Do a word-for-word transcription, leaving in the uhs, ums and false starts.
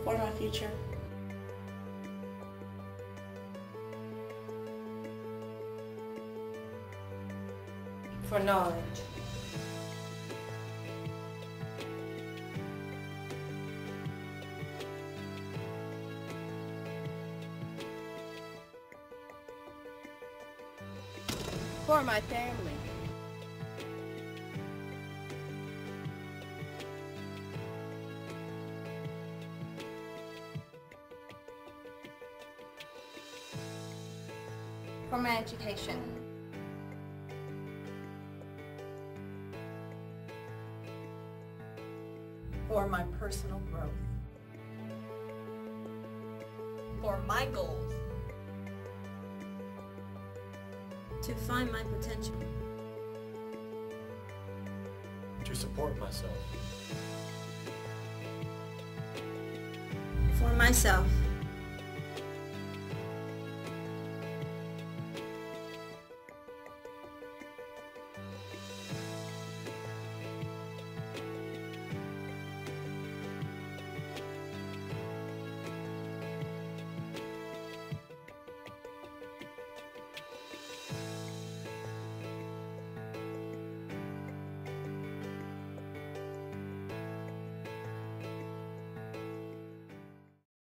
For my future. For knowledge. For my family. For my education. For my personal growth. For my goals. To find my potential. To support myself. For myself.